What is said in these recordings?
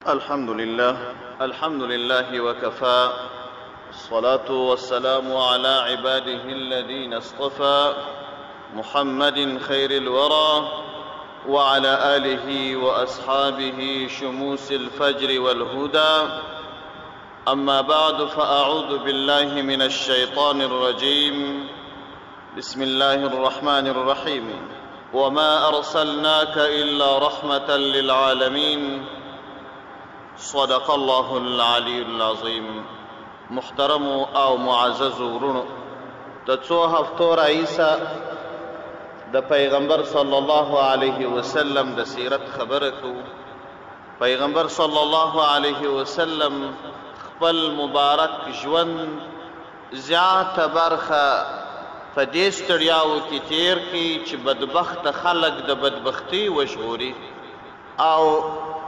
الحمد لله وكفى، الصلاة والسلام على عباده الذين اصطفى، محمد خير الورى وعلى آله وأصحابه شموس الفجر والهدى. أما بعد، فأعوذ بالله من الشيطان الرجيم. بسم الله الرحمن الرحيم. وما أرسلناك إلا رحمة للعالمين. صدق الله العلي العظيم. محترم او معزز ورونو، د څو هفتو راهیسه د پیغمبر صلی الله علیه وسلم د سیرت خبره کوو. پیغمبر صلی الله علیه وسلم خپل مبارک ژوند زیاته برخه په دې ستړیاوو کې تیر کړي چې بدبخت خلک د بدبختي وژغوري او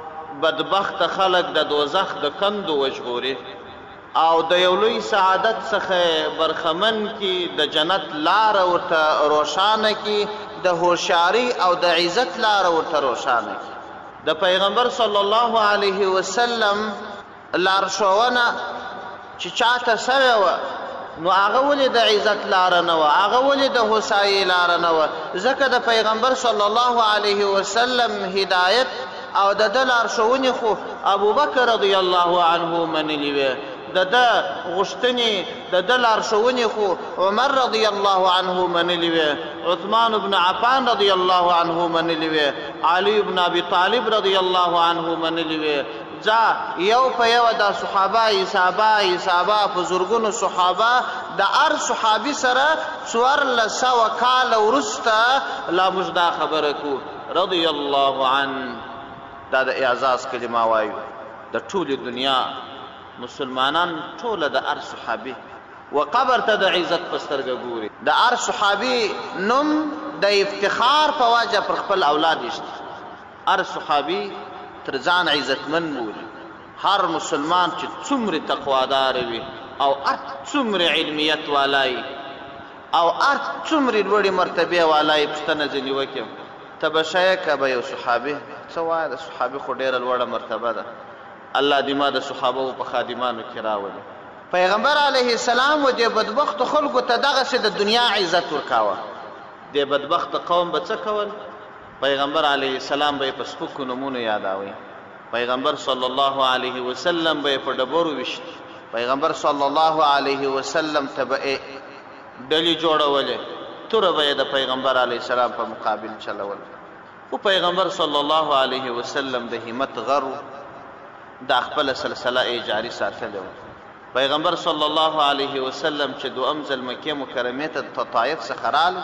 بدبخت خلق د دوزخ د کندو وژغوري او د یو لوی سعادت څخه برخمن کی، د جنت لار ورته روښانه کی، د هوښیاري او د عزت لار ورته روښانه کی. د پیغمبر صلی الله علیه وسلم لارښوونه چې چاته سوې وه، نو هغه ولې د عزت لاره نه وه، هغه ولې د هوسایي لاره نه وه؟ ځکه د پیغمبر صلی الله علیه وسلم هدایت او د ده لارښوونې خو ابوبکر رضی الله عنه منلي وې، د ده غوښتنې د ده لارښوونې خو عمر رضی الله عنه منلي وې، عثمان بن عفان رضی الله عنه منلي وې، علي بن ابي طالب رضی الله عنه منلي وې. ځا یو په یوه دا صحابه حسابه په زرګونو صحابه د هر صحابي سره 1400 کاله وروسته لا موږ دا خبره کوو رضی الله عنه. دا د اعزاز کلمه وایو. د ټولې دنیا مسلمانان ټوله د هر صحابي و قبر ته د عزت په سترګه ګوري. د هر صحابي نوم د افتخار په وجه پر خپل اولاد ایښتي. هر صحابي تر ځان عزتمن بولي. هر مسلمان چې څومره تقوادار وي او هر څومره علمیت والای او هر څومره لوړې مرتبې والای، پوښتنه ځینې وکړم ته به شیې که به یو صحابي څه وایه؟ د صحابي خو ډېره لوړه مرتبه ده. الله دې ما د صحابو په خادمانو کې راولي. پیغمبر علیه السلام و دې بدبختو خلکو ته دغسې د دنیا عزت ورکاوه. دې بدبخته قوم به څه کول؟ پیغمبر علیه السلام به یې په سپکو نومونو یادوي. پیغمبر صلی الله علیه وسلم به یې په ډبرو ویشت. پیغمبر صلی الله علیه وسلم ته به یې ډلې جوړولې، توره به یې د پیغمبر علیه السلام په مقابل چلول. خو پیغمبر صلی الله علیه وسلم د همت غر دا خپله سلسله یې جاري ساتلې وه. پیغمبر صلی الله علیه وسلم چې دویم ځل مکې مکرمې ته د طایف څخه راغلو،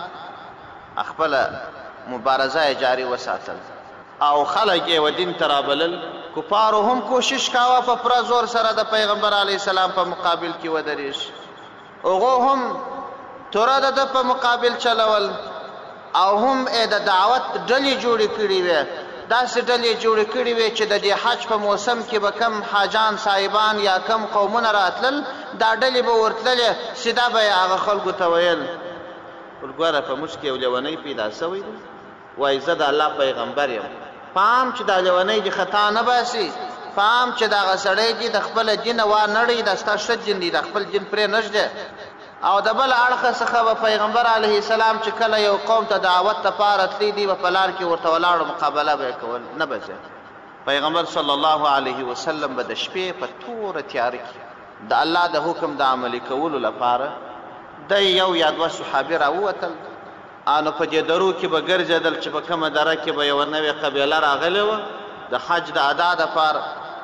خپله مبارزه یې جاري وساتل او خلک یې و دین ته رابلل. کفارو هم کوشش کاوه په پوره زور سره د پیغمبر علیه السلام په مقابل کې ودرېږي. هغو هم توره د ده په مقابل چلول او هم د دعوت ډلې جوړې کړې وې. داسې ډلې جوړې کړې وې چې د دې حج په موسم کې به کم حاجان صاحبان یا کم قومونه راتلل، دا ډلې به ورتللې، سیده به یې هغه خلکو ته ویل ګوره په موږ کې یو لیونی پیدا سوی دی، وایي زه د الله پیغمبر یم، پام چې دا لیونی دې خطا نه باسي، پام چې دغه سړی دې د خپله دینه وانړوي، دا ستا ښه دین دی، د خپل دین پرې نږدې. او د بل اړخه څخه به پیغمبر علیه السلام چې کله یو قوم ته دعوت دپاره تللی دی، به په لار کې ورته ولاړو مقابله به یې کول، نه به ځي. پیغمبر صلی الله علیه وسلم به د شپې په توره تیاره کې د الله د حکم د عملي کولو لپاره د یو یا دوه صحابي راووتل، نو په دې درو کې به ګرځېدل چې په کومه دره کې به یوه نوې قبیله راغلې وه د حج د ادا دپاره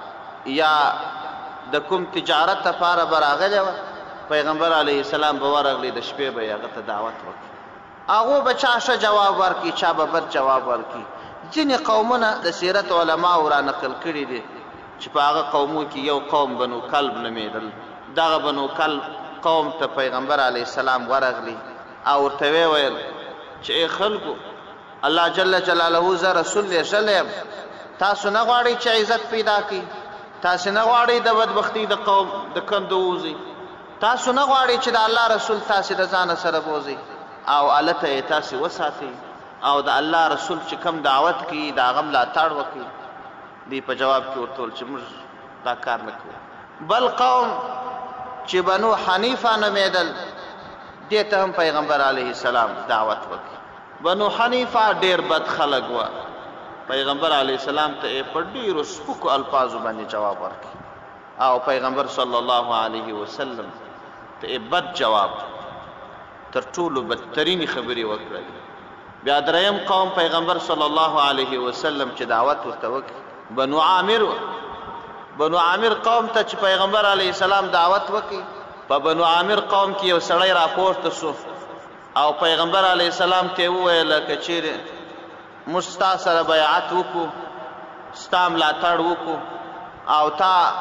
یا د کوم تجارت دپاره به راغلې وه. پیغمبر علیه السلام به ورغلی، د شپې به یې هغه ته دعوت وکړي. هغو به چا ښه جواب ورکړي، چا به بد جواب ورکړي. ځینې قومونه د سیرت علماو را نقل کړي دي چې په هغه قومو کې یو قوم بنو کلب نومېدل. دغه بنو کلب قوم ته پیغمبر علیه السلام ورغلی او ورته ویې ویل چې ای خلکو، الله جل جلاله زه رسول لېږلی یم، تاسو نه غواړئ چې عزت پیدا کړئ، تاسو نه غواړئ د بدبختۍ د قوم د کندو ووځئ، تاسو نه غواړئ چې د الله رسول تاسې د ځانه سره بوځئ او هلته یې تاسې وساتئ او د الله رسول چې کوم دعوت کوي د هغه ملاتړ وکړي. دی په جواب کې ورته وویل چې موږ دا کار نه کوو. بل قوم چې بنو حنیفه نومېدل دې ته هم پیغمبر علیه السلام دعوت وکړي. بنو حنیفه ډېر بد خلک وه. پیغمبر علیه السلام ته یې په ډېرو سپکو الفاظو باندې جواب ورکړي او پیغمبر صلی الله علیه وسلم ته یې بد جواب تر ټولو بدترینې خبرې وکړلې. بیا دریم قوم پیغمبر صلی الله علیه وسلم چې دعوت ورته وکړي بنو عامر و. بنو عامر قوم ته چې پیغمبر علیه السلام دعوت وکړي په بنو عامر قوم کې یو سړی راپورته سو او پیغمبر علیه السلام ته یې وویل که چیرې موږ ستا سره بیعت وکړو ستا ملاتړ وکړو او تا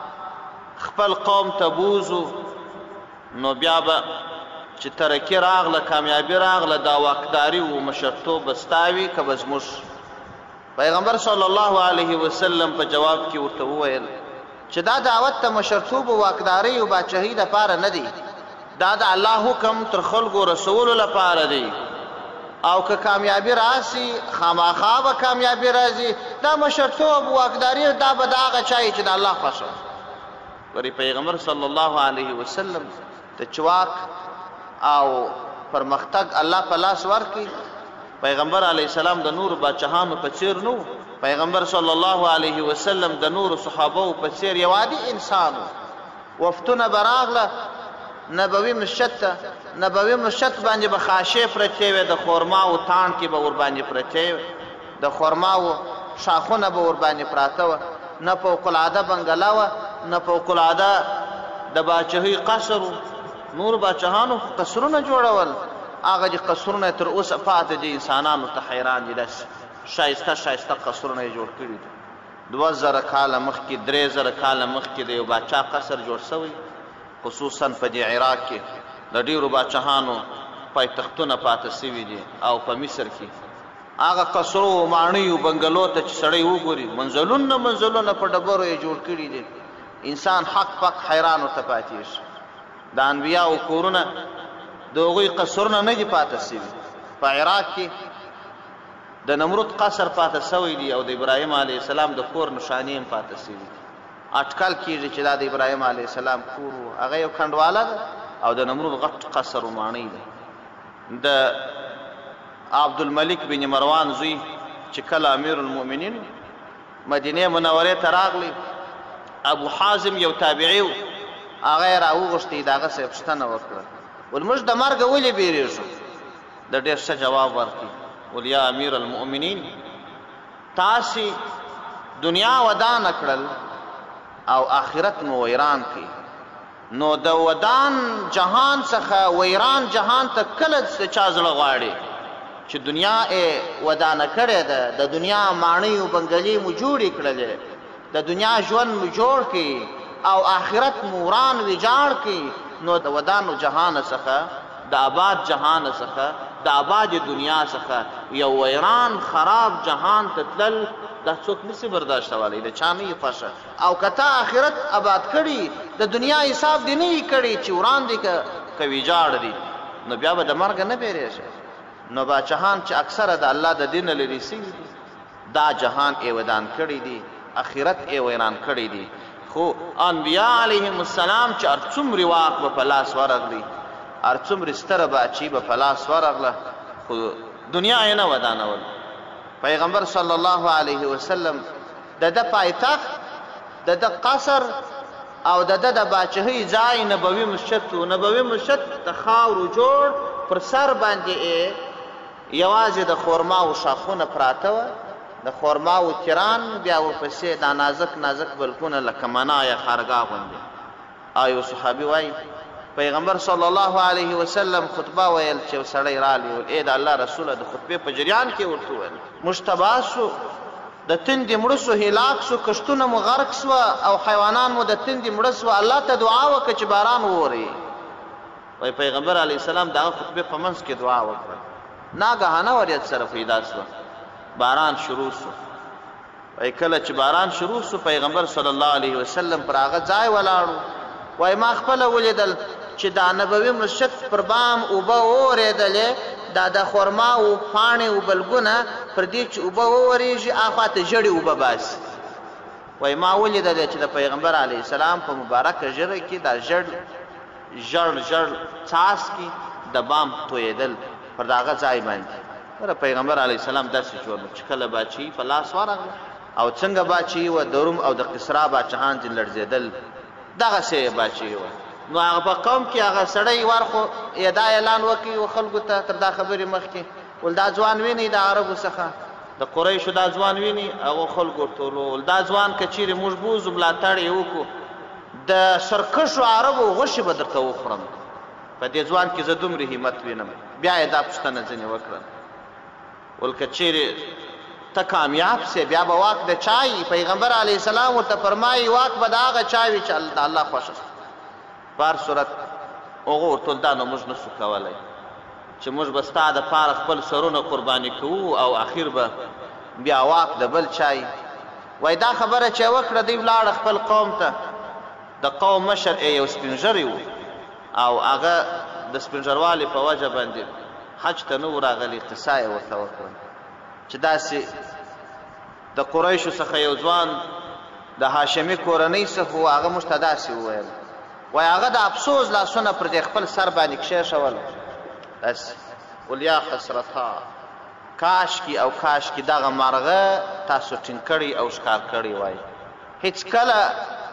خپل قوم ته بوزو نو بیا به چې ترقي راغله کامیابي راغله دا واکداري و مشرتوب به ستا وي که به زموږ. پیغمبر صلی الله علیه وسلم په جواب کې ورته وویل چې دا دعوت ته مشرتوب و واکداري او باچهي دپاره نه دی، دا د الله حکم تر خلکو رسولو لپاره دی او که کامیابي راسي خامخا به کامیابي راځي. دا مشرتوب واکداري دا به د هغه چا چې د الله خوښه. ورې پیغمبر صلی الله علیه وسلم ته چې واک او پرمختګ الله په لاس ورکړي. پیغمبر علیه السلام د نورو باچهانو په څیر نو. پیغمبر صلی الله علیه وسلم د نورو صحابو په څیر یو عادي انسان و. وفتونه به راغله نبوي مسجد ته، نبوي مسجد باندې به خاشې پرتې وې، د خورماو تاڼکې به ورباندې پرتې وې، د خورماو شاخونه به ورباندې پراته وه، نه فوق العاده بنګله وه نه فوق العاده د باچهۍ قصر و. نور باچهانو قصرونه جوړول، هغه چې قصرونه تر اوسه پاتې دي انسانانو ته حیران دي. داسې ښایسته ښایسته قصرونه یې جوړ کړي دي. 2000 کاله مخکې 3000 کاله مخکې د یو باچا قصر جوړ سوی، خصوصا په دې عراق کې د ډېرو باچهانو پایتختونه پاته سوي دي او په مصر کې هغه قصرو ماڼیو بنګلو ته چې سړی وګوري منزلونه په ډبرو یې جوړ کړي دي. انسان حق پک حیران ورته پاتې شي. د انبیاو کورونه د هغوی قصرونه نه دي پاته سوي. په عراق کې د نمرود قصر پاته سوی دی او د ابراهیم علیه السلام د کور نښانې هم پاته سوي دي. اټکل کېږي چې دا د ابراهیم علیه السلام کور و. هغه یو کنډواله ده او د نمرود غټ قصر و ماڼۍ ده. د عبدالملک بن مروان زوی چې کله امیر المؤمنین مدینې منورې ته راغلی، ابو حازم یو تابعي و، هغه یې راوغوښتې د هغه صاحب پوښتنه وکړه ول موږ د مرګه ولې بیریږو؟ د ډېر ښه جواب ورکړي ول یا امیر المؤمنین تاسې دنیا ودانه کړل او آخرت مو ویران کړي، نو د ودان جهان څخه ویران جهان ته کله چا زړه غواړي چې دنیا یې ودانه کړې ده، د دنیا ماڼۍ او بنګلې مو جوړې کړلې، د دنیا ژوند مو جوړ کړي او آخرت مو وران ویجاړ کړي، نو د ودانو جهان څخه د آباد جهان څخه د آباد دنیا څخه یو ویران خراب جهان ته تلل دا څوک نسي برداشتولی، د چا نه یې خوښه. او که تا آخرت آباد کړي د دنیا حساب دې نه یې کړي چې وران دي که ویجاړ دي، نو بیا به د مرګه نه بیریږي. نو باچهان چې اکثره د الله د دین لرې سوي دي دا جهان یې ودان کړي دي، آخرت یې ویران کړي دي. خو انبیا علیهم السلام چې هر څومره واک به په لاس ورغلی، هر څومره ستره باچي به په لاس ورغله، خو دنیا یې نه ودانول. پیغمبر صلی الله علیه وسلم د ده پایتخت د ده قصر او د ده د باچهۍ ځای نبوي مسجد و. نبوي مسجد د خاورو جوړ، پر سر باندې یوازې د خورماو شاخونه پراته وه، د خورماو تیران، بیا ورپسې دا نازک نازک بلکونه لکه منا یا خارګاه غوندې. او یو صحابي وایي پیغمبر صلی الله علیه وسلم خطبه ویل چې یو سړی رالی ول ای د الله رسوله د خطبې په جریان کې ورته وویل موږ تباه سو، د تندې مړه سو، هلاک سو، کښتونه مو غرق سوه او حیوانان مو د تندې مړه سوه، الله ته دعا وکړه چې باران ووري. وایي پیغمبر علیه السلام د هغه خطبې په منځ کې دعا وکړه، ناګهانه وریځ سره پیدا سوه، باران شروع سو. وایي کله چې باران شروع سو پیغمبر صلی الله علیه وسلم پر هغه ځای ولاړو. وایي ما خپله ولیدل چې دا نبوي مسجد پر بام اوبه وورېدلې، دا د خورماو پاڼې او بلګونه پر دې چې اوبه وورېږي هاخوا ته ژړې اوبه باسي. وایي ما ولیدل چې د پیغمبر علیه السلام په مبارکه ژیره کې دا ژړ څاڅکي د بام تویېدل پر د هغه ځای باندې. پیغمبر علیه السلام داسې جوړ چې کله باچي په لاس ورغله او څنګه باچي و د روم او د قصرا باچهان چې لړزېدل دغسې باچي وه. نو هغه په قوم کې هغه سړی ورخو دا اعلان وکړي و خلکو ته تر دا خبرې مخکې ول دا ځوان وینئ د عربو څخه د قریشو دا ځوان ویني هغو خلکو ورته ول دا ځوان که چیرې موږ بوځو ملاتړ یې وکړو د سرکشو عربو غوښې به درته وخورم په دې ځوان کې زه دومره همت وینم. بیا یې دا پوښتنه ځینې وکړه ول که چیرې ته کامیاب سې بیا به واک د چا وي؟ پیغمبر علیه السلام ورته فرمایي واک به د هغه چا وي چې د الله خوښه. په هر صورت هغو ورته ول دا نو موږ نسو کولی چې موږ به ستا دپاره خپل سرونه قرباني کوو او اخیر به بیا واک د بل چای. وایي دا خبره چې وکړه دوی ولاړه خپل قوم ته. د قوم مشر یو سپین ږیری و او هغه د سپین ږیروالي په وجه باندې حج ته نه و راغلی. قصه یې ورته وکړه چې داسې د قریشو څخه یو ځوان د هاشمي کورنۍ څخه و هغه موږ ته داسې وویل. وایي هغه د افسوس لاسونه پر دې خپل سر باندې کښېښول داسې ول یا حسرتا کاشکي او کاشکي دغه مرغه تاسو ټینګ کړي او ښکار کړي وای. هیڅ کله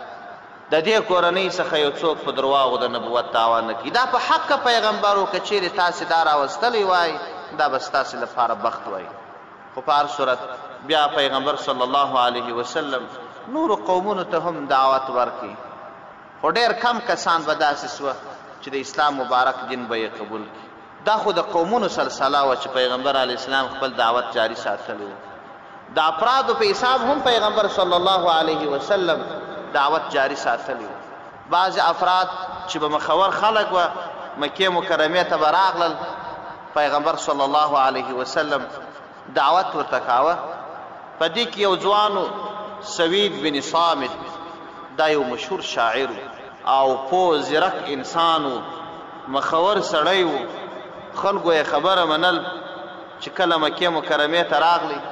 د دې کورنۍ څخه یو څوک په درواغو د نبوت دعوا نه کړي. دا په حقه پیغمبر و که چیرې تاسې دا راوستلی وای دا به ستاسې لپاره بخت وای. خو په هر صورت بیا پیغمبر صلی الله علیه وسلم نورو قومونو ته هم دعوت ورکړي خو ډېر کم کسان به داسې سوه چې د اسلام مبارک دین به یې قبول کړي. دا خو د قومونو سلسله وه چې پیغمبر علیه السلام خپل دعوت جاری ساتلی و. د افرادو په حساب هم پیغمبر صلی الله علیه وسلم دعوت جاری ساتلی و. بعضې افراد چې به مخور خلک وه مکې مکرمې ته به راغلل پیغمبر صلی الله علیه وسلم دعوت ورته کاوه. په دې کې یو ځوان سوید بن صامت دا یو مشهور شاعر او پوه زیرک انسان و مخور سړی و. خلکو یې خبره منل چې کله مکې مکرمې ته راغلی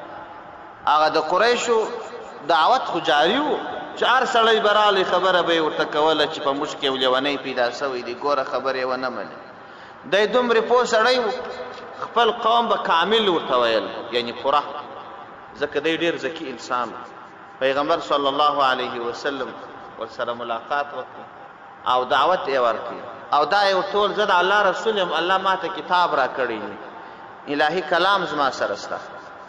هغه د قریشو دعوت خو جاري و چې هر سړی به راغلی خبره به یې ورته کوله چې په موږ کې یو لیونی پیدا سوی دی ګوره خبرې یې ونه منې. دی دومرې پوه سړی و خپل قوم به کامل ورته ویل یعنې پوره ځکه دی ډېر ذکي انسان و. پیغمبر صلی الله علیه وسلم ورسره ملاقات وکړي او دعوت یې ورکړي او دا یې ورته وویل زه د الله رسول یم الله ما ته کتاب راکړی الهي کلام زما سره شته.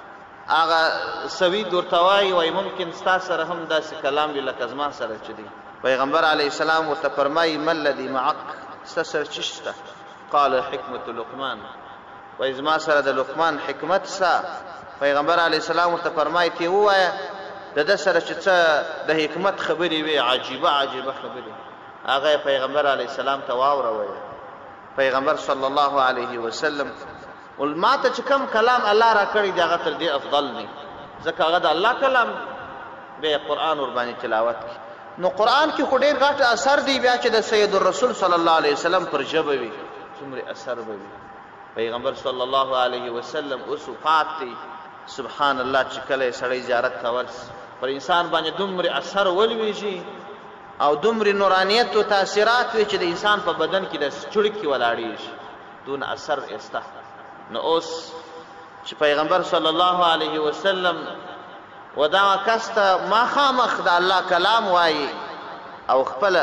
هغه سوید ورته وایي وایي ممکن ستا سره هم داسې کلام وي لکه زما سره چې دی. پیغمبر علیه السلام ورته فرمایي ما الذي معک ستا سره څه شته؟ قال حکمة لقمان وایي زما سره د لقمان حکمت شته. پیغمبر علیه السلام ورته فرمایي ته ووایه د ده سره چې څه د حکمت خبرې وي عجیبه خبرې هغه پیغمبر علیه السلام ته واوروئ. پیغمبر صلی الله علیه وسلم ول ما ته چې کوم کلام الله را کړی دی هغه تر دې افضل دی ځکه هغه د الله کلام بیا قرآن ورباندې تلاوت کړي. نو قرآن کې خو ډېر غټ اثر دی بیا چې د سید الرسول صلی الله علیه وسلم پر ژبه وي څومره اثر به وي. پیغمبر صلی الله علیه وسلم اوس وفات دی. سبحان الله چې کله سړی زیارت ته ورسي پر انسان باندې دومره اثر ولویږي او دومره نورانیت او تاثیرات وي چې د انسان په بدن کې د چړکې ولاړېږي دون اثر استه. نو اوس چې پیغمبر صلی الله علیه وسلم و دا کس ته مخامخ د الله کلام وایي او خپله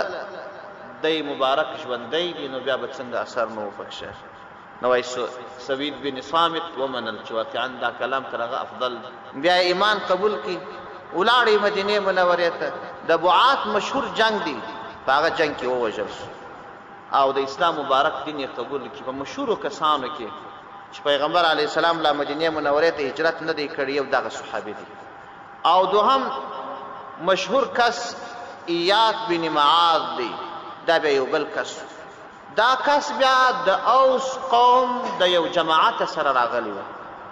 دی مبارک ژوندی دی نو بیا به څنګه اثر نه وپکشه. نو وایي سوید بن صامت ومنل چې واقعا دا کلام تر هغه افضل. بیا ایمان قبول کړي ولاړې مدینې منورې ته. د بعات مشهور جنگ دی په هغه جنگ کې ووژل شو او د اسلام مبارک دین یې قبول کړي. په مشهورو کسانو کې چې پیغمبر علیه السلام لا مدینې منورې ته هجرت نه دی کړی یو دغه صحابي دی. او دوهم مشهور کس ایاد بن معاذ دی دا بیا یو بل کس. دا کس بیا د اوس قوم د یو جماعت سره راغلی و.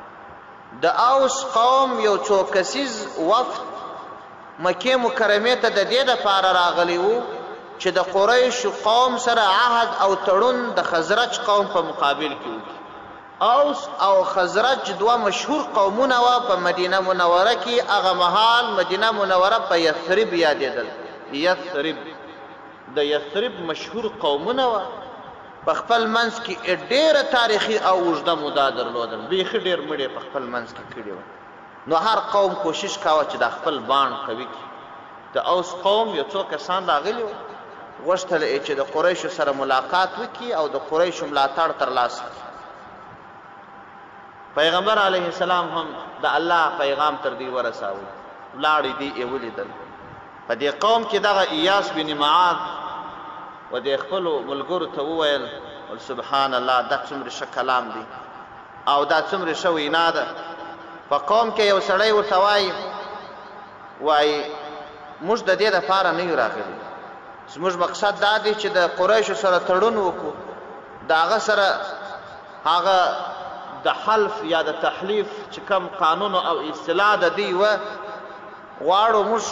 د اوس قوم یو څو کسیز وفد مکې مکرمې ته د دې دپاره راغلی و چې د قریشو قوم سره عهد او تړون د خزرج قوم په مقابل کې وکړي اوس او خزرج دوه مشهور قومونه وه په مدینه منوره کې. هغه مهال مدینه منوره په یثرب یادېدل. یثرب د یثرب مشهور قومونه وه. په خپل منځ کې ډېره تاریخي او اوږده موده درلودل. بیخي ډېر مړي په خپل منځ کې کړي وه. نو هر قوم کوشش کاوه چې د خپل بان قوي کړي. د اوس قوم یو څو کسان راغلي وو، غوښتل یې چې د قریشو سره ملاقات وکړي او د قریشو ملاتړ ترلاسه کړي. پیغمبر علیه السلام هم د الله پیغام تر دې ورساوه. ولاړې دي یې ولیدل. په دې قوم کې دغه ایاس بن معاذ و د خپلو ملګرو ته وویل سبحان الله دا څومره ښه کلام دی او دا څومره ښه وینا ده. په قوم کې یو سړی ورته وایي موږ د دې دپاره نه یو راغلي، زموږ مقصد دا دی چې د قریشو سره تړون وکړو، د هغه سره هغه د حلف یا د تحلیف چې کوم قانون او اصطلاح د دوی وه غواړو موږ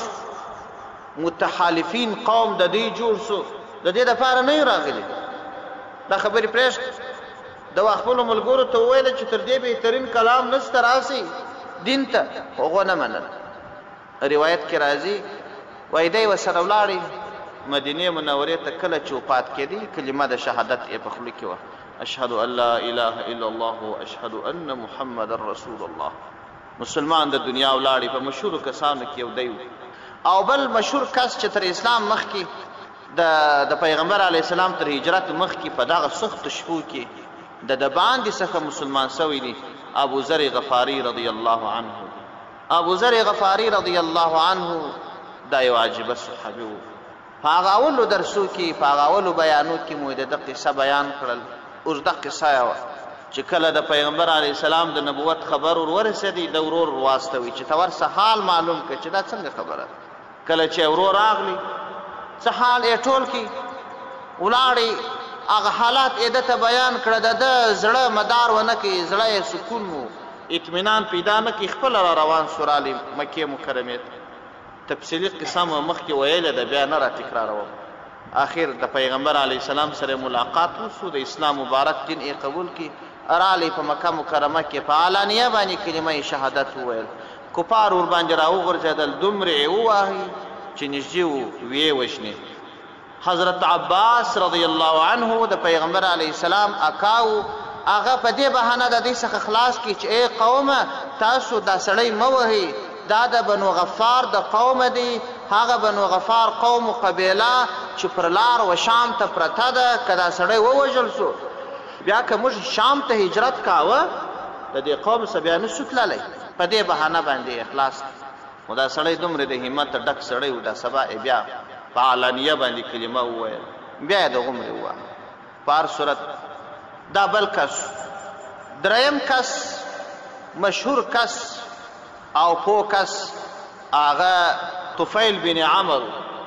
متحالفین قوم د دوی جوړ سو، د دې دپاره نه یو راغلي. دا خبرې پرېږده. د خپلو ملګرو ته وویله چې تر دې بهترین کلام نسته راسئ دین ته. هغو نه منل. روایت کې راځي وایي دی ورسره ولاړې مدینې منورې ته. کله چې وفات کېدی کلمه د شهادت یې په خوله کې وه، اشهد ان لا اله الا الله واشهد ان محمد رسول الله. مسلمان د دنیا ولاړې. په مشهورو کسانو کې یو دی. او بل مشهور کس چې تر اسلام مخکې د پیغمبر علیه السلام تر هجرت مخکې په دغه سختو شپو کې د باندې څخه مسلمان سوی دی ابو ذر غفاري رضی الله عنه. ابو ذر غفاري رضی الله عنه دا یو عجیبه صحابي و. په هغه اولو درسو کې په هغه اولو بیانو کې مو د ده قصه بیان کړل. اوږده قصه یې وه چې کله د پیغمبر علیه السلام د نبوت خبر ورورسېدی د ورور واستوي چې ته ورسه حال معلوم کړه چې دا څنګه خبره. کله چې ورور راغلی څه حال یې ټول کړي، ولاړې هغه حالات یې ده ته بیان کړه. د ده زړه مدار ونه کړي، زړه یې سکون و، اطمینان پیدا نه کړي. خپله را روان سو رالې مکې مکرمې ته. تفصیلي قصه مو مخکې ویلې ده، بیا نه را تکراروم. آخر د پیغمبر علیه السلام سره ملاقات وسو، د اسلام مبارک دین یې قبول کړي. رالی په مکه مکرمه کې په علانیه باندې کلمه شهادت وویل. کفار ورباندې راوغورځېدل، دومره یې ووهي چې نږدې ویې وژني. حضرت عباس رضی الله عنه د پیغمبر علیه السلام اکاو، هغه په دې بهانه د دې څخه خلاص کړي چې ای قومه تاسو دا سړی مه وهئ، دا د بنو غفار د قومه دی. هغه بنو غفار قوم و قبیله چې پر لار و شام ته پرته ده. که دا سړی ووژل سو بیا که موږ شام ته هجرت کاوه د دې قوم څخه بیا نسو تللی. په دې بهانه باندې اخلاص. خو دا سړی دومره د همت ډک سړی و، دا سبا یې بیا په علانیه باندې کلمه وویل، بیا یې دغومرې ووهه. په هر صورت دا بل کس. دریم کس مشهور کس او پوه کس هغه طفیل بن عمر.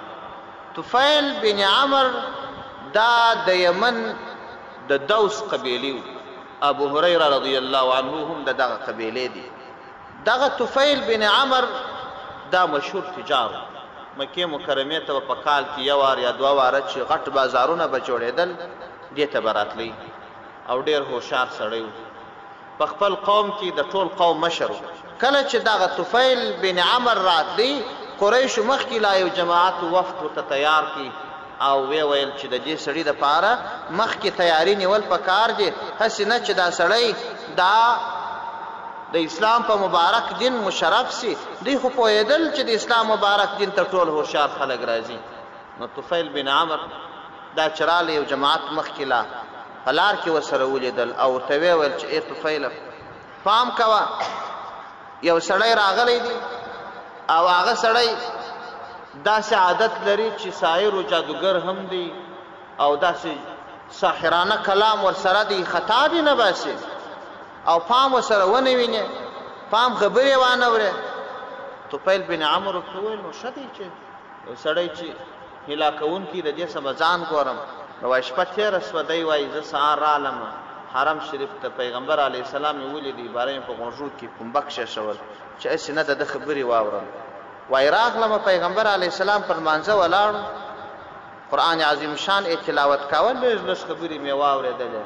طفیل بن عمر دا د یمن د دوس قبیلې و. ابو هریره رضی الله عنه هم د دغه قبیلې دی. دغه طفیل بن عمر دا مشهور تجار و. مکې مکرمې ته په کال کې یو وار یا دوه واره چې غټ بازارونه به جوړېدل دې ته به راتلی او ډېر هوښیار سړی و. په خپل قوم کې د ټول قوم مشر و. کله چې دغه طفیل بن عمر راتلی قریشو مخکې لا یو جماعت وفد ورته تیار کړي او وی ویل چې د دې سړي دپاره مخکې تیاری نیول پکار دی. هسې نه چې دا سړی دا د اسلام په مبارک دین مشرف سي. دوی خو پوهېدل چې د اسلام مبارک دین ته ټول هوښیار خلک راځي. نو طفیل بن عمر دا چې رالی یو جماعت مخکې لا په لار کې ورسره ولیدل او ورته ویې ویل چې ای طفیله پام کوه، یو سړی راغلی دی او هغه سړی داسې عادت لري چې ساحر و جادوګر هم دی او داسې ساحرانه کلام ورسره دی، خطا دی نه باسي او پام ورسره ونه وینې، پام خبرې وانه اورې. طفیل بن عمر ورته وویل نو ښه دی چې یو سړی چې هلاکوونکي د دې څخه به ځان ګورم. نو وایي شپه تېره سوه، دی وایي زه سهار رالم حرم شریف ته، پیغمبر علیه السلام یې ولیدی، باره مې په غوږو کې پنبک شول چې هسې نه د ده خبرې واورم. وایي راغلم پیغمبر علیه السلام پر لمانځه ولاړ، قرآن عظیم شان یې تلاوت کول، لږ لږ خبرې مې واورېدلې.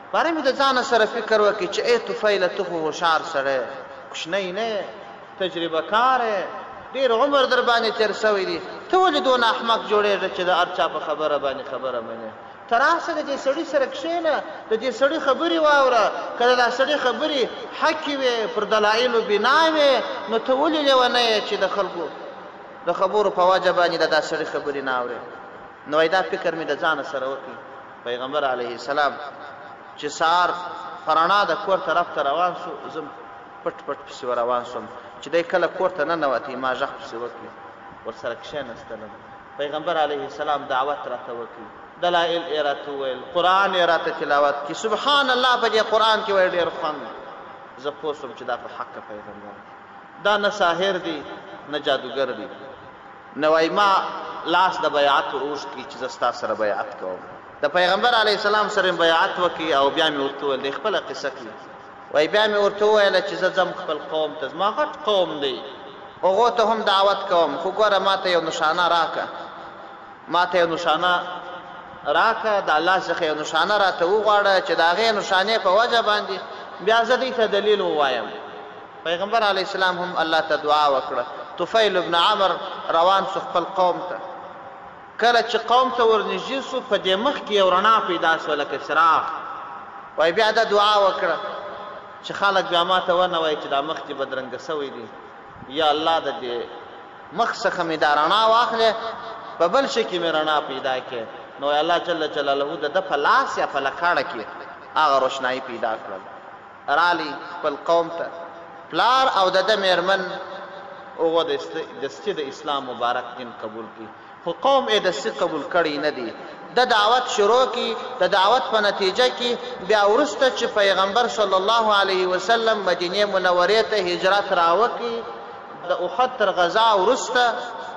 باره مې د ځانه سره فکر وکړي چې ای طفیله ته خو هوښیار سړی کوچنی نه تجربه کار ډېر عمر در باندې تېر سوی دی ته ولې دونه احمق جوړېږه چې د هر چا په خبره باندې خبره منې ته راسه د دې سړي سره کښېنه د دې سړي خبرې واوره که د دا سړي خبرې حقې وې پر دلایلو بنا وې نو ته ولې لیونی یې چې د خلکو د خبرو په وجه باندې د دا سړي خبرې نه اورې نو وایي دا فکر مې د ځانه سره وکړي پیغمبر علیه السلام چې سهار په رڼا د کور طرف ته روان شو زه پټ پټ پسې روان شوم چې دی کله کور ته ننوتی ما غږ پسې وکړي ورسره کښېنستلم پیغمبر علیه السلام دعوت راته وکړي دلایل یې راته وویل قرآن یې راته تلاوت کړي سبحان الله په دې قرآن کې وایي ډېر خوند زه پوه شوم چې دا په حقه پیغمبر دا نه ساحر دی نه جادوګر دی نو وایي ما لاس د بیعت اوږد کړي چې زه ستا سره بیعت کوم د پیغمبر علیه السلام سره مې بیعت وکړي او بیا مې ورته وویل دی خپله قصه کړي وایي بیا مې ورته وویله چې زه ځم خپل قوم ته زما غټ قوم دی هغو ته هم دعوت کوم خو ګوره ما ته یو نشانه راکړه ما ته یو نشانه راکړه د الله څخه یو نشانه راته وغواړه چې د هغې نشانې په وجه باندې بیا زه دوی ته دلیل ووایم پیغمبر علیه السلام هم الله ته دعا وکړه طفیل ابن عمر روان شو خپل قوم ته کله چې قوم ته ورنږدې شو په دې مخ کې یو رڼا پیدا شوه لکه څراغ وایي بیا دا دعا وکړه چې خلک بیا ما ته ونه وایي چې دا مخ دې بدرنګه سوی دی یا الله د دې مخ څخه مې دا رڼا واخلې په بل شي کې مې رڼا پیدا کړې نو الله جل جلاله د ده په لاس یا په لکاړه کې هغه روشنایي پیدا کړل رالی خپل قوم ته پلار او د ده مېرمن هغه دستي د اسلام مبارک دین قبول کړي خو قوم یې دستي قبول کړی نه دی د دعوت شروع کی د دعوت په نتیجه کې بیا وروسته چې پیغمبر صلی الله علیه وسلم مدینې منورې ته هجرت راوکړي د احد تر غزا وروسته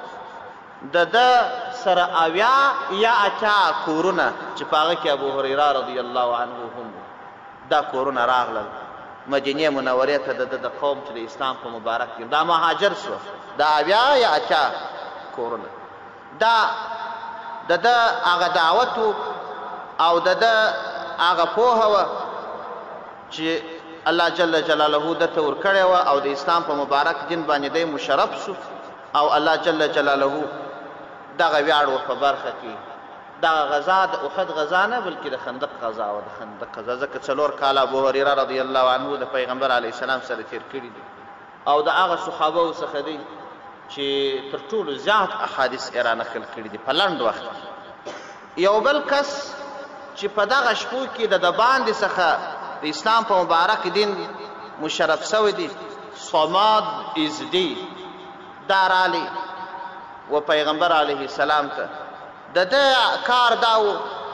د ده سره اویا یا اچا کورونه چې په هغه کې ابو هریره رضی الله عنه هم دا کورونه راغلل مدینې منورې ته د قوم چې د اسلام په مبارک کې دا مهاجر شو دا اویا یا اچا کورونه دا د ده هغه دعوت او د ده هغه پوهه وه چې الله جل جلاله ده ته ورکړې وه او د اسلام په مبارک دین باندې دی مشرف شو او الله جل جلاله دغه ویاړ ور په برخه کې دغه غزا د احد غزا نه بلکې د خندق غزا وه د خندق غزا ځکه 4 کاله ابو هریره رضی الله عنه د پیغمبر علیه السلام سره تېر کړي دي او د هغه صحابو څخه دی چې تر ټولو زیات احادیث یې رانقل کړي دي په لنډ وخت یو بل کس چې په دغه شپو کې د باندې څخه د اسلام په مبارک دین مشرف سوی دی صماد ازدی دا رالی و پیغمبر علیه السلام ته د ده کار دا و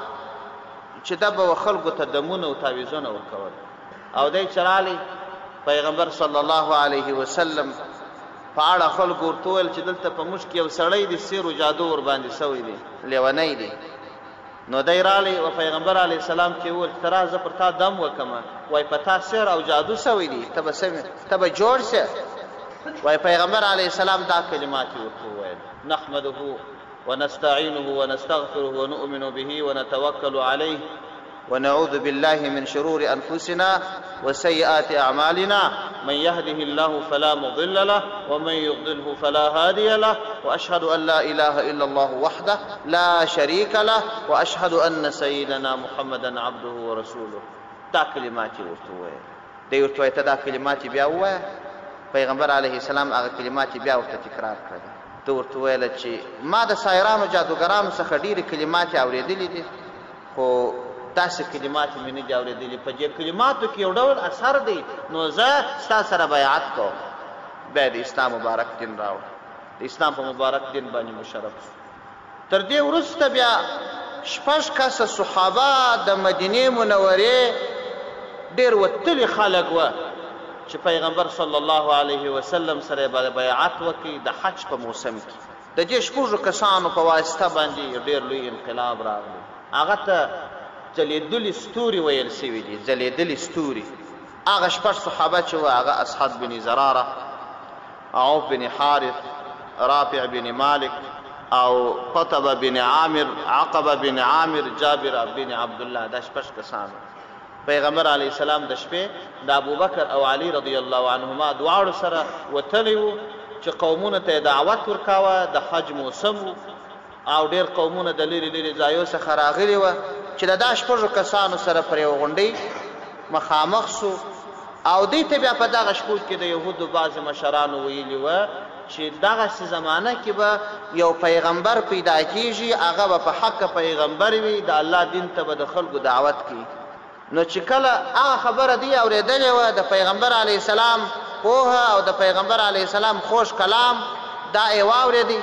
چې ده به خلکو ته دمونه او تعویضونه ورکول او دی چې رالی پیغمبر صلی الله علیه وسلم په اړه خلکو ورته وویل چې دلته په موږ کې یو سړی دی سیر و جادو ورباندې سوی دی لیونی دی نو دی رالی و پیغمبر علیه السلام چې وویل ته را زه پر تا دم وکمه وایي په تا سیر او جادو سوی دی ته به جوړ شه وایي پیغمبر علیه السلام دا کلمات یې ورته وویل نحمده ونستعينه ونستغفره ونؤمن به ونتوكل عليه ونعوذ بالله من شرور أنفسنا وسيئات أعمالنا من يهده الله فلا مضل له ومن يضلله فلا هادي له وأشهد أن لا إله إلا الله وحده لا شريك له وأشهد أن سيدنا محمدا عبده ورسوله دا کلمات ورته دی ورته وایي ته دا کلمات بیا ووایه پیغمبر علیه السلام هغه کلمات بیا ورته تکرار کړل ده ورته ویله چې ما د سایرانو جادوګرانو څخه ډېرې کلمات اورېدلې دي خو داسې کلمات مې نه دي اورېدلي په دې کلماتو کې یو ډول اثر دی نو زه ستا سره بیعت کوم بیا د اسلام مبارک دین راوړ د اسلام په مبارک دین باندې مشرف شو تر دې وروسته بیا 6 کسه صحابه د مدینې منورې ډېر وتلي خلک وه چې پیغمبر صلی الله علیه وسلم سره به بیعت وکړي د حج په موسم کې د دې 6 کسانو په واسطه باندې ډېر لوی انقلاب راغلی هغه ته ځلېدلي ستوري ویل سوي دي ځلېدلي ستوري هغه 6 صحابه چې وه هغه اسحاد بن زراره عوف بن حارث رافع بن مالک او قطبه بن عامر عقبه بن عامر جابر بن عبدالله دا 6 کسانو پیغمبر علیه السلام د شپې د ابوبکر او علي رضی الله عنهما دواړو سره وتلی وو چې قومونو ته دعوت ورکاوه د حج موسم و او ډېر قومونه د لرې لرې ځایو څخه راغلي وه چې د دا شپږو کسانو سره پر یوه غونډۍ مخامخ سو او دوی ته بیا په دغه شپو کې د یهودو بعضې مشرانو ویلي وه چې دغسې زمانه کې به یو پیغمبر پیدا کیږي هغه به په حقه پیغمبر وي د الله دین ته به د خلکو دعوت کوي نو چې کله هغه خبره دوی اورېدلې وه د پیغمبر علیه السلام پوهه او د پیغمبر علیه السلام خوش کلام دا یې واورېدی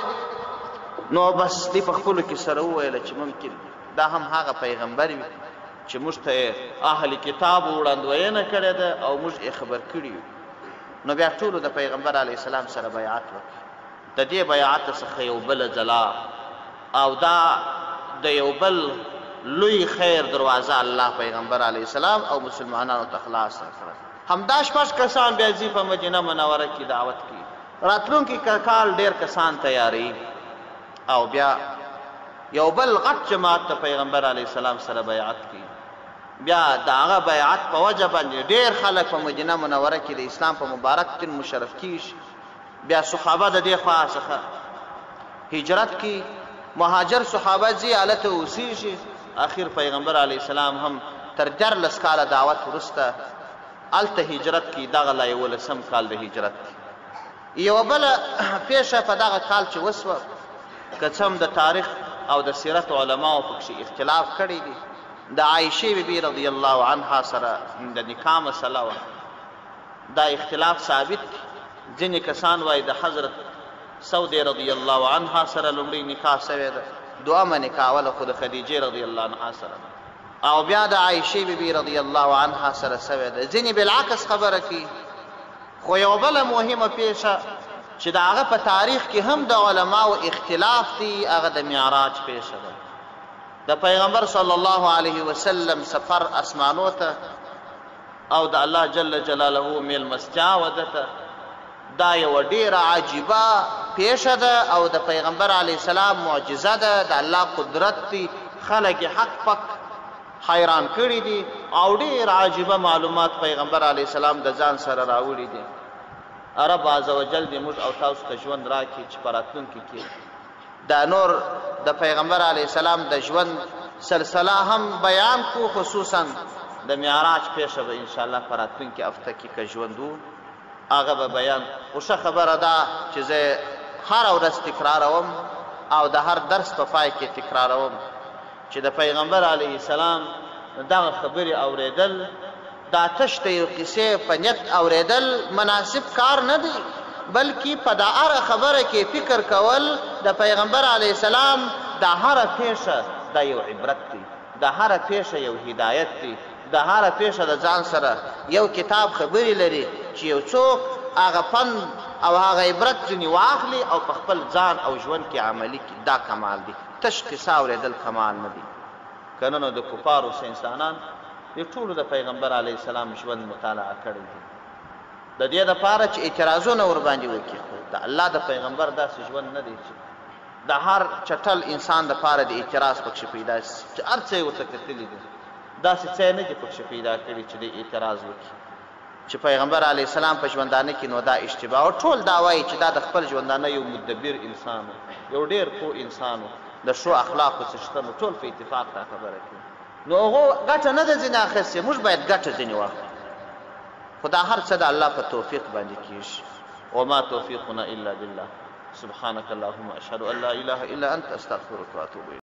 نو بس دوی په خپلو کې سره وویله چې ممکن دا هم هغه پیغمبر وي چې موږ ته اهل کتاب وړاندوینه کړې ده او موږ یې خبر کړي یو نو بیا ټولو د پیغمبر علیه السلام سره بیعت وکړي د دې بیعت څخه یو بله ځلا او دا د یو بل لوی خیر دروازه الله پیغمبر علیه السلام او مسلمانانو ته خلاص کړه همدا شپږ کسان بیا ځي په مدینه منوره کې دعوت کوي راتلونکي کال ډېر کسان تیاری او بیا یو بل غټ جماعت ته پیغمبر علیه السلام سره بیعت کوي بیا د هغه بیعت په وجه باندې ډېر خلک په مدینه منوره کې د اسلام په مبارک دین مشرف کیږي بیا صحابه د دې خوا څخه هجرت کی مهاجر صحابه ځي هلته اوسیږي اخر پیغمبر علیه السلام هم تر 14 کاله دعوت وروسته هلته هجرت کی دغه لا 11 کال د هجرت یوه بله پیښه په دغه کال چې وسوه که څه هم د تاریخ او د سیرت علماو پکښې اختلاف کړی دي د عایشې بیبي رضی الله عنها سره د نکاح مسله وه دا اختلاف ثابت دی ځینې کسان وایي د حضرت سودې رضی الله عنها سره لومړی نکاح سوی ده دویمه نکاح وله خو د خدیجې رضی الله عنها سره او بیا د عایشې بیبي رضی الله عنها سره سوی ده ځینې بالعکس خبره کوي خو یوه بله مهمه پیښه چې د هغه په تاریخ کې هم د علماو اختلاف دی هغه د معراج پیښه ده د پیغمبر صلی الله علیه وسلم سفر اسمانو ته او د الله جل جلاله میلمستیا وده ته دا یوه ډېره عجیبه پیښه ده او د پیغمبر علیه السلام معجزه ده د الله قدرت دی خلک حق پک حیران کړي دي او ډېر عجیبه معلومات پیغمبر علیه السلام د ځان سره راوړي دي رب عز وجل دې موږ او تاسو ته ژوند راکړي چې په راتلونکي کې دا نور د پیغمبر علیه السلام د ژوند سلسله هم بیان کو خصوصا د معراج پیښه به انشاءالله په راتلونکي هفته کې که ژوند و هغه به بیان خو ښه خبره ده چې زه هره ورځ تکراروم او د هر درس په پای کې تکراروم چې د پیغمبر علیه السلام دغه خبرې اورېدل دا تش د یو قصې په نیت اورېدل مناسب کار نه دی بلکې په دا هره خبره کې فکر کول د پیغمبر علیه السلام دا هره پیښه دا یو عبرت دی دا هره پیښه یو هدایت دی دا هره پیښه د ځان سره یو کتاب خبرې لري چې یو څوک هغه فن او هغه عبرت ځینې واخلي او په خپل ځان او ژوند کې عملي کړي دا کمال دی تش قصه اورېدل کمال نه دی که نه نو د کفارو انسانان دې ټولو د پیغمبر علیه السلام ژوند مطالعه کړی دی د دې دپاره چې اعتراضونه ورباندې وکړي خو د الله د پیغمبر داسې ژوند نه دی چې د هر چټل انسان دپاره د اعتراض پکښې پیدا شي چې هر څه یې ورته کتلي دي داسې څه یې نه دي پکښې پیدا کړي چې د اعتراض وکړي چې پیغمبر علیه السلام په ژوندانه کې نو دا اشتباه او ټول دا وایي چې دا د خپل ژوندانه یو مدبر انسان و یو ډېر پوه انسان و د ښو اخلاقو څښتن و ټول په اتفاق دا خبره کوي نو هغو ګټه نه ده ځینې اخیستې موږ باید ګټه ځینې واخلو خو دا هر څه د الله په توفیق باندې کېږي وما توفیقنا الا بالله سبحانك اللهم اشهد ان لا اله الا انت استغفرك واتوب اليك